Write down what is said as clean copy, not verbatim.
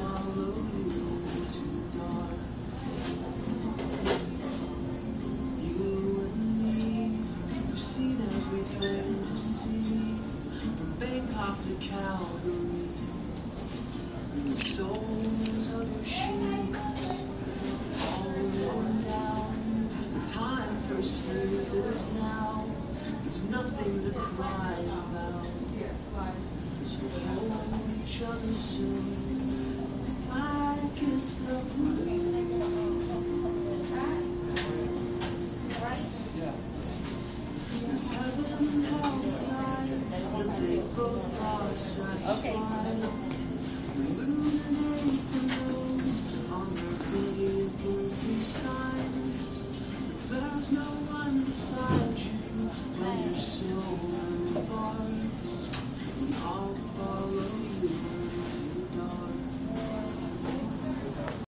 follow you into the dark. You and me, we've seen everything to see, from Bangkok to Calgary. And the soles of your shoes all worn down. The time for sleep is now. It's nothing to cry about. 'Cause we'll hold each other soon. Blackest of blue. If heaven held aside that they both are satisfied, illuminate the nose on their vacancy signs. If there's no one beside you when your soul embarks, we all fall.